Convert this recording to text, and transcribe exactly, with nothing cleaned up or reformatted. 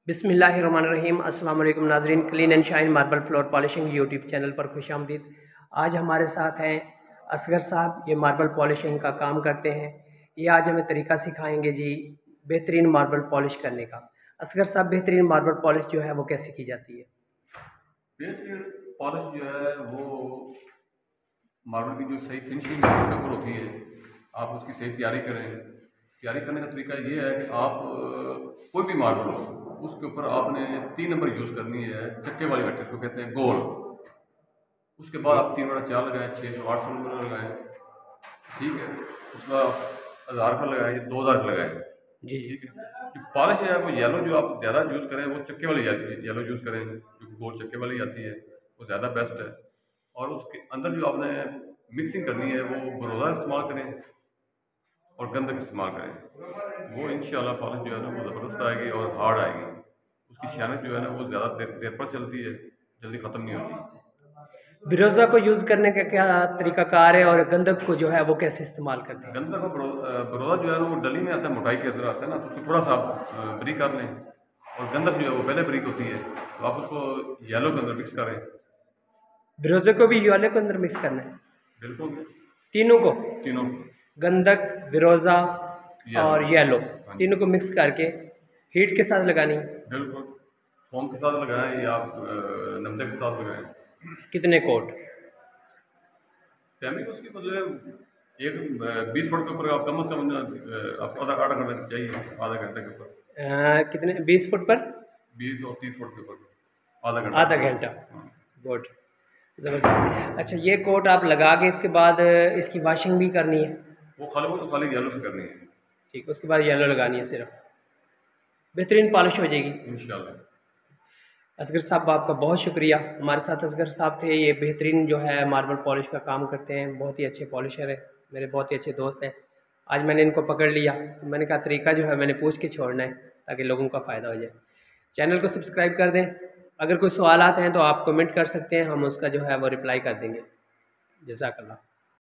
बिस्मिल्लाहिर्रहमानिर्रहीम। अस्सलाम वालेकुम नाजरीन, clean and shine marble floor polishing YouTube channel पर खुशामदीद। आज हमारे साथ हैं असगर साहब, ये मार्बल पॉलिशिंग का काम करते हैं। ये आज हमें तरीका सिखाएंगे जी बेहतरीन मार्बल पॉलिश करने का। असगर साहब, बेहतरीन मार्बल पॉलिश जो है वो कैसे की जाती है? बेहतरीन पॉलिश जो है वो मार्बल की जो सही फिनिशिंग है उसके ऊपर होती है। आप उसकी सही तैयारी करें। तैयारी करने का तरीका ये है कि आप अ, कोई भी मार्बल हो उसके ऊपर आपने तीन नंबर यूज़ करनी है, चक्के वाली भट्टी उसको कहते हैं, गोल। उसके बाद जी आप तीन बड़ा चार लगाएं, छः सौ आठ सौ नंबर लगाएं, ठीक है। उसके बाद हज़ार का लगाएं, दो हज़ार का लगाएं, जी जी। ठीक है। जो पॉलिश है वो येलो जो आप ज़्यादा यूज़ करें वो चक्के वाली आती है, येलो यूज़ करें जो गोल चक्के वाली आती है वो ज़्यादा बेस्ट है। और उसके अंदर जो आपने मिक्सिंग करनी है वो बरोदा इस्तेमाल करें और गंधक इस्तेमाल करें। वो इंशाल्लाह पॉलिश जो है ना वो ज़बरदस्त आएगी और हार्ड आएगी। उसकी शानत जो है ना वो ज़्यादा देर देर पर चलती है, जल्दी ख़त्म नहीं होती। बिरोजा को यूज़ करने का क्या तरीकाकार है और गंधक को जो है वो कैसे इस्तेमाल करते हैं? गंधक और बरो अ, बरोदा जो है ना वो डली में आता है, मोटाई के अंदर आता है ना, तो उसको थोड़ा सा आप अ, बारीक कर लें। और गंधक जो है वो पहले बारीक होती है, तो आप उसको येलो के अंदर मिक्स करें। बिरोजे को भी वाले को अंदर मिक्स करना है? बिल्कुल, तीनों को? तीनों गंधक, बिरोजा येलो। और येलो, हाँ जी, तीनों को मिक्स करके हीट के साथ लगानी है। बिल्कुल। फोम के साथ लगाएं या आप अ, नमदे के साथ लगाएं। कितने कोट? टाइमिंग उसकी मतलब एक अ, बीस फुट के ऊपर आप कम से कम अ, आपको आधा आधा घंटा चाहिए, आधा घंटे के ऊपर। अ, कितने, बीस फुट पर बीस और तीस फुट के ऊपर आधा घंटा। आधा घंटा? हाँ, गुड, ज़बरदस्त। अच्छा, ये कोट आप लगा के इसके बाद इसकी वॉशिंग भी करनी है? वो खाली वो तो खाली येलो से करनी है ठीक, उसके बाद येलो लगानी है सिर्फ, बेहतरीन पॉलिश हो जाएगी। इंशाल्लाह। असगर साहब, आपका बहुत शुक्रिया। हमारे साथ असगर साहब थे, ये बेहतरीन जो है मार्बल पॉलिश का काम करते हैं, बहुत ही अच्छे पॉलिशर है, मेरे बहुत ही अच्छे दोस्त हैं। आज मैंने इनको पकड़ लिया तो मैंने कहा तरीका जो है मैंने पूछ के छोड़ना है ताकि लोगों का फ़ायदा हो जाए। चैनल को सब्सक्राइब कर दें। अगर कोई सवालात हैं तो आप कमेंट कर सकते हैं, हम उसका जो है वो रिप्लाई कर देंगे। जज़ाकल्लाह।